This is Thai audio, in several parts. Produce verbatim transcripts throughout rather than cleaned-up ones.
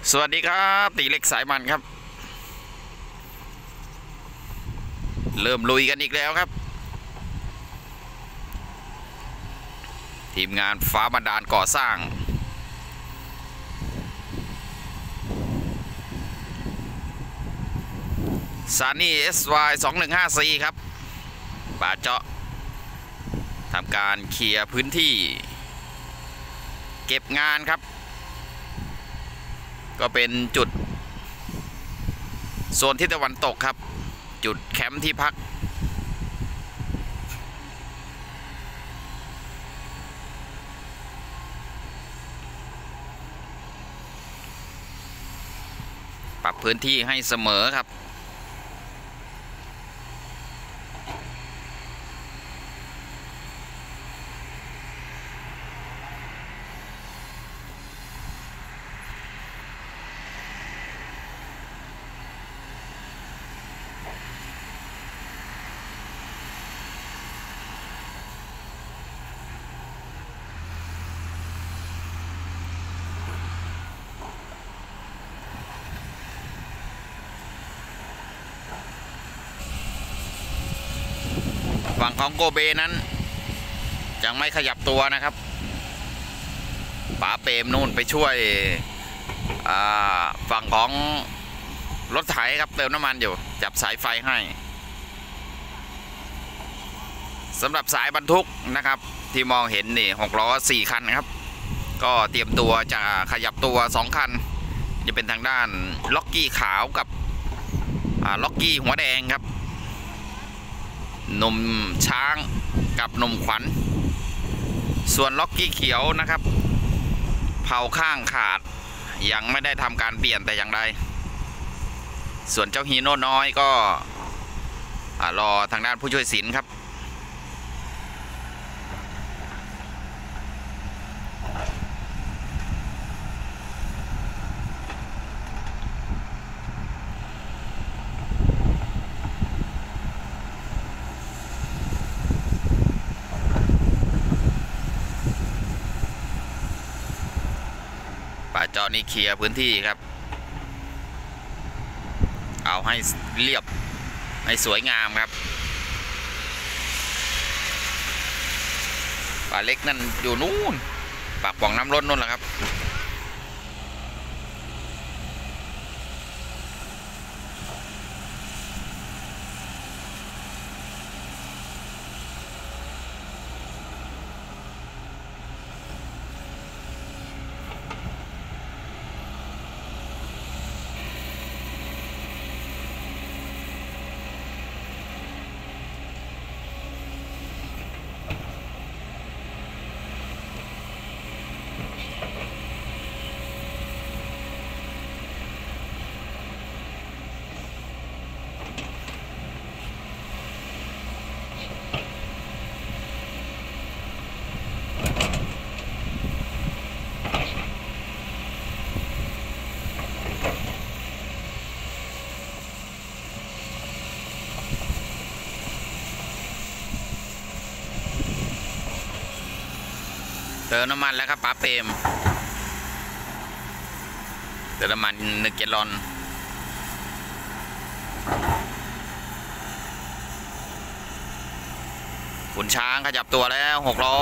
สวัสดีครับตีเล็กสายมันครับเริ่มลุยกันอีกแล้วครับทีมงานฟ้าบันดาลก่อสร้างซานี่ เอส วาย สองหนึ่งห้าสี่ ครับป่าเจาะทำการเคลียร์พื้นที่เก็บงานครับก็เป็นจุดโซนทิศตะวันตกครับจุดแคมป์ที่พักปรับพื้นที่ให้เสมอครับฝั่งของโกเบนั้นยังไม่ขยับตัวนะครับป๋าเปรมนู่นไปช่วยฝั่งของรถไถครับเติมน้ำมันอยู่จับสายไฟให้สำหรับสายบรรทุกนะครับที่มองเห็นนี่หกล้อสี่คันนะครับก็เตรียมตัวจะขยับตัวสองคันจะเป็นทางด้านล็อกกี้ขาวกับล็อกกี้หัวแดงครับหนุ่มช้างกับหนุ่มขวัญส่วนล็อกกี้เขียวนะครับเผาข้างขาดยังไม่ได้ทำการเปลี่ยนแต่อย่างใดส่วนเจ้าฮีโน่น้อยก็รอทางด้านผู้ช่วยศิลป์ครับป่าจอนี่เคลียร์พื้นที่ครับเอาให้เรียบให้สวยงามครับป่าเล็กนั่นอยู่นู่นปากป่องน้ำล้นนู่นแหละครับเติมน้ำมันแล้วครับป๋าเปรมเติมน้ำมันหนึ่งแกลลอนขุนช้างขยับตัวแล้วหกล้อ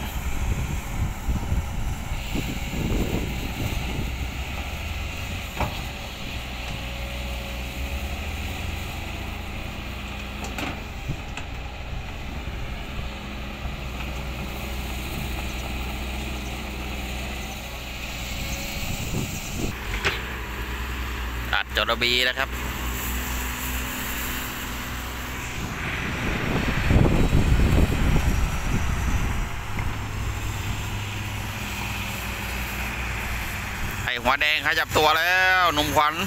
อัดจอระบีแล้วครับไอหัวแดงขยับตัวแล้วหนุ่มขวัญ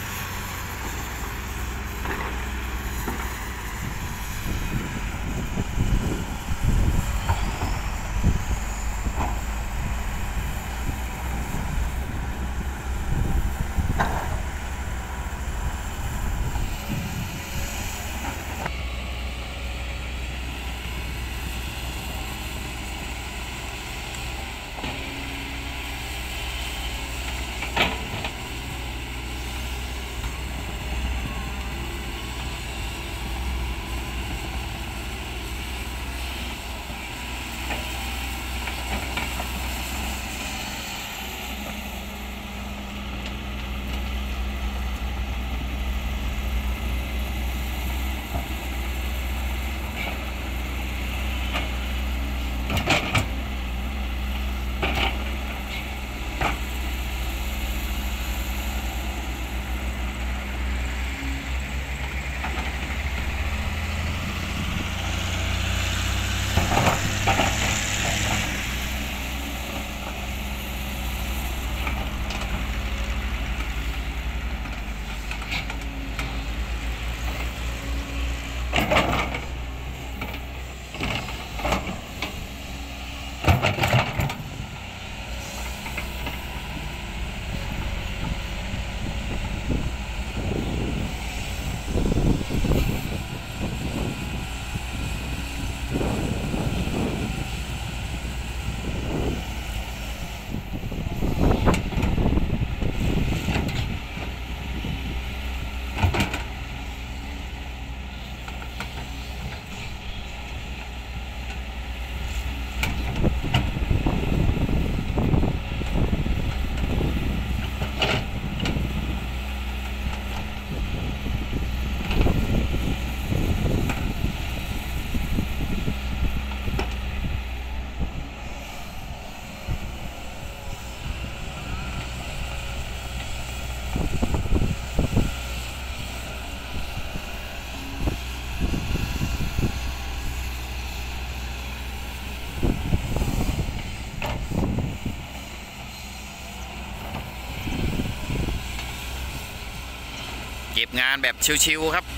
งานแบบชิวๆครับ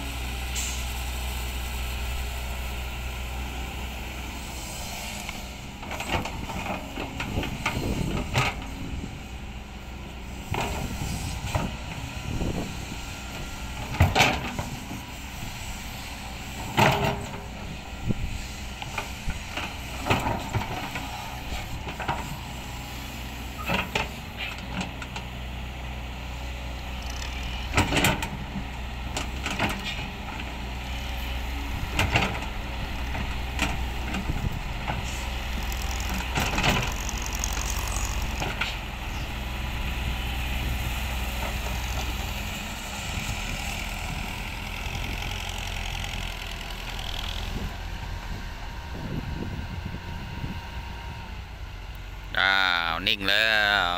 อ้าวนิ่งแล้ว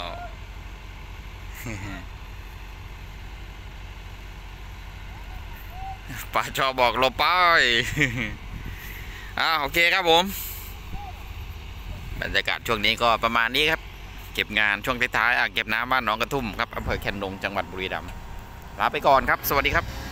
ป้าชอบบอกหลบไปอ่าโอเคครับผมบรรยากาศช่วงนี้ก็ประมาณนี้ครับเก็บงานช่วงท้ายๆอ่างเก็บน้ำบ้านหนองกระทุ่มครับอำเภอแคนดงจังหวัดบุรีรัมย์ลาไปก่อนครับสวัสดีครับ